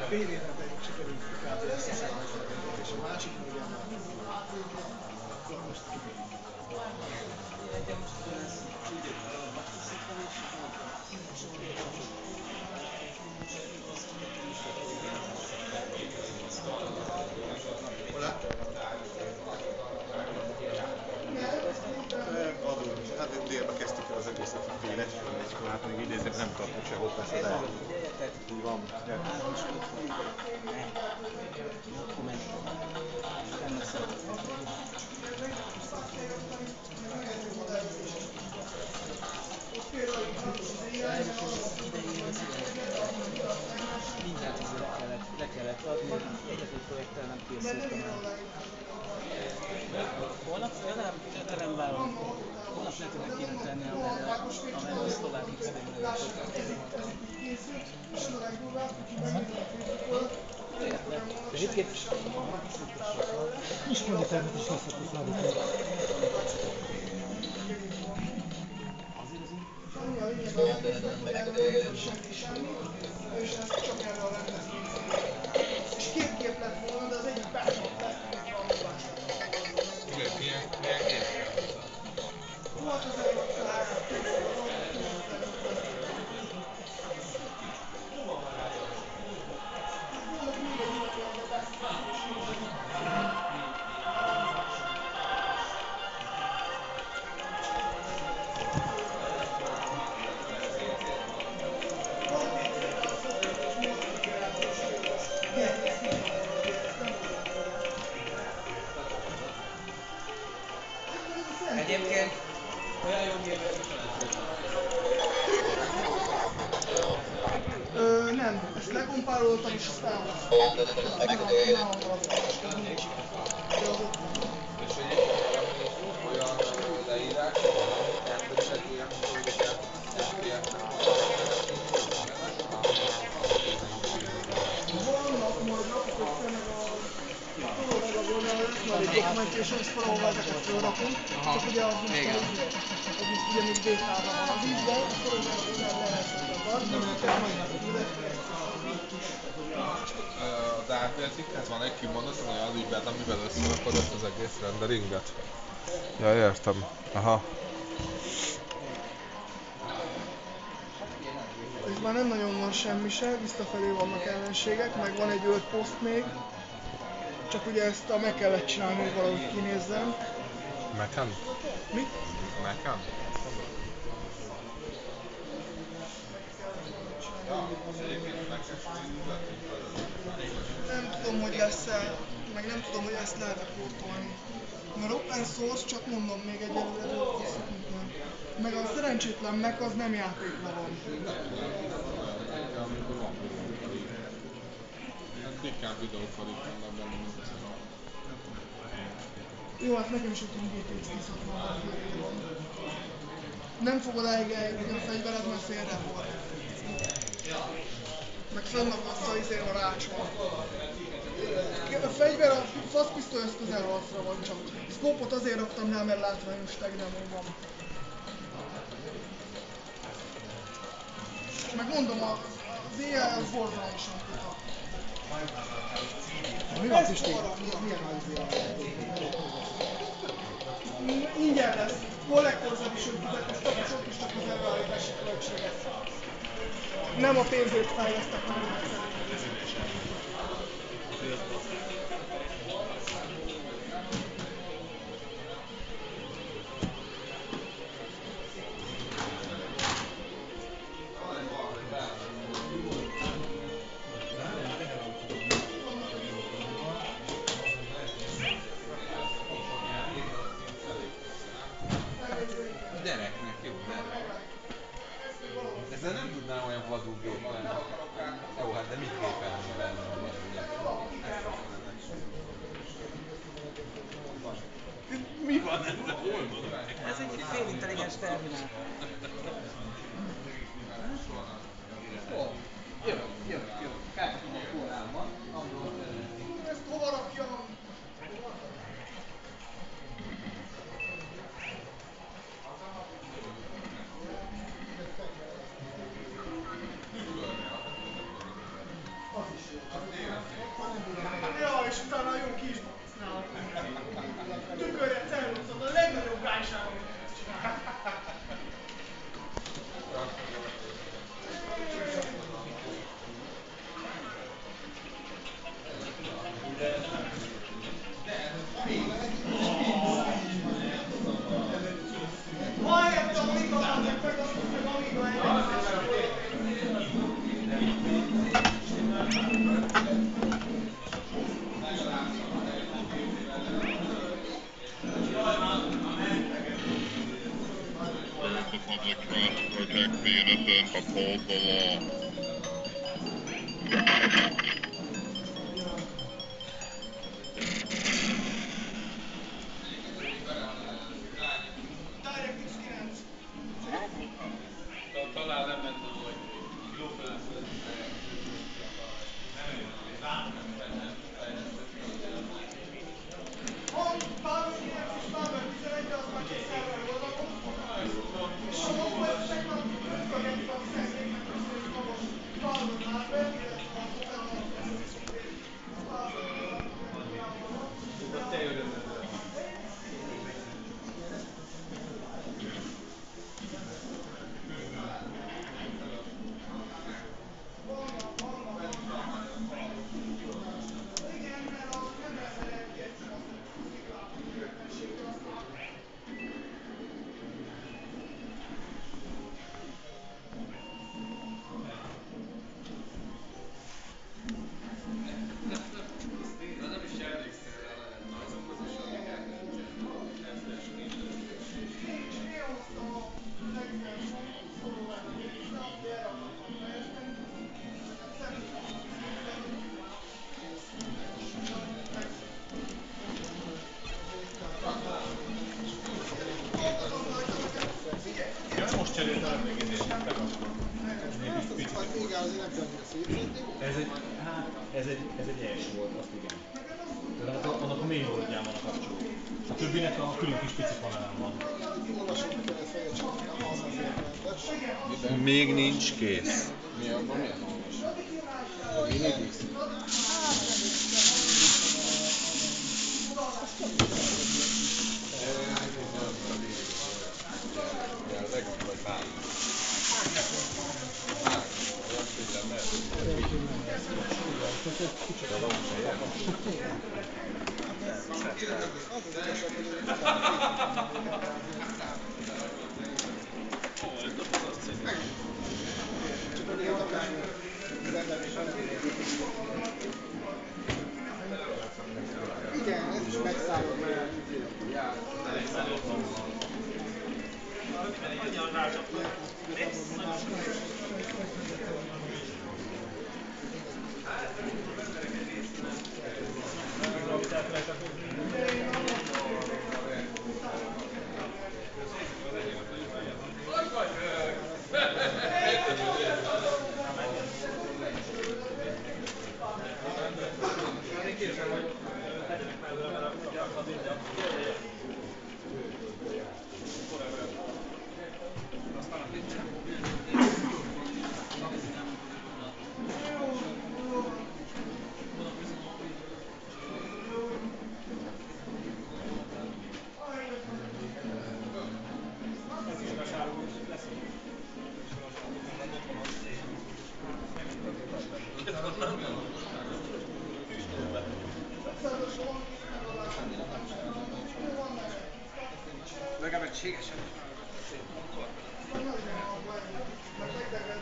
PV-ben pedig sikerült kb. Összeszedni az eredményt, és a másik négyen már nem volt. Akkor most kimegy. Nekem most ugyanez basszuszik van, és Hol-e? Adó. Hát délbe kezdtük el az egészet, hogy fél egykor, hát még idézőben nem tartunk sehol persze, de így van. akkor menjünk. Nem lesz mindent le kellett adni, egyetlen projekttel nem készültem el. Holnap nem várom. Holnap lehetőleg kéne tenni, amelyre a szlovák XP-ben egyébként Ismerőtermet is hozhatni szállítani. Annyi a lényeg a rendeznek, hogy erről nem jött semmi, és ezt csak erre a rendezvényre. És két gép lett volna, de az egyik bárcsak lett, mint valami más lett. Milyen gép? Volt az előtt a 9500. Volt még egy ilyen, de bárcsak. egyébként olyan jó gépet Nem, ezt lekompároltam és ezt elhoztam. És egyébként olyan leírás, elkövetett ilyen, hogy Vannak majd rakok össze meg a tolóleg oldalra, majd egy Documentations valahol ezeket fölrakom, csak ugye az most ugye még bétában van az is, de tolóleg oldalra az APS-hez van egy kimondottan olyan ügylet, amivel összerakod ezt az egész renderinget? Ja, értem. Aha. Itt már nem nagyon van semmi se, visszafelé vannak ellenségek, meg van egy 5 poszt még. Csak ugye ezt meg kellett csinálni, hogy valahogy kinézzen. Mac-en? Mi? Mac-en? Nem tudom, hogy lesz-e, meg nem tudom, hogy ezt lehet-e portolni. Mert open source, csak mondom, még egyelőre dolgozhatunk nem. Meg a szerencsétlen Mac az nem játékban van. Ritkán videókat itt vannak benne, mint Jó, hát nekem is ott GTX 1060 van. Nem fog odáig eljutni a fegyvered, mert félre volt. Meg fönnakadsz a rácson. A fegyver a faszpisztoly az közelharcra van csak. Szkópot azért raktam rá, mert látványos tagdemon van. Meg mondom, az AI az borzalmasan kuta. Mi van, Pisti? Milyen Ingyen lesz. Collector's Edition fizetés, és ott is csak az előállítási költséget. Nem a pénzért fejlesztek meg egyszerűen. gyereknek jó, de ezzel nem tudnám olyan vadul gépelni. Jó, hát de mit gépelni benne a Mi van ezzel? Hol van? Ez egy félintelligens terminál. Jövök. Feltetem a kórámat, abból Ezt hova rakjam? Ja, és utána jó kis nálam. Tükörje cellulózod, a legnagyobb gázság, amit lehet csinálni. Ha helyette Amiga van, meg Amiga 1.6-es Where's the public trust? Protect the innocent, uphold the law. DirectX 9. Talán nem ment volna, hogy globál. Van Power 9 és Power 11, de az már csak szerver oldalon. És ha maguk ezeknek pörgetik a 12 megközelítő magos Power hardware, illetve az Overclock SSD-t, az Power oldalon nyilvánvalóan. De Te örömödre. vannak. Igen, mert az nem rendelek ki egy csomag sziklát éppenséggel, aztán Nem is emlékszem rá, lehet azokhoz is, amiket Én hoztam a legfelső szorulóványnak része, ugye erre akartam fejleszteni. Szerintem nem tudnám. Dolgozom rajta, nekem. Figyelj, Ja, most cseréltem még egy Hát igen, azért nem kell annyira szétszedni. Ez egy ES volt, azt igen. nekem azt Tehát annak a mainboardján van a kapcsoló. A többinek a külön kis pici panelen van. Olvasónak kellett fejet csapni, nem az azért mentes. Még nincs kész. Mi abban milyen olvasó? Legjobb vagy három. Olyan szépen mert. Kicsoda van fejem. Igen, ez is megszállott már. legalább egységesen is válogatott szép. Nagyon hangban, meg megdegre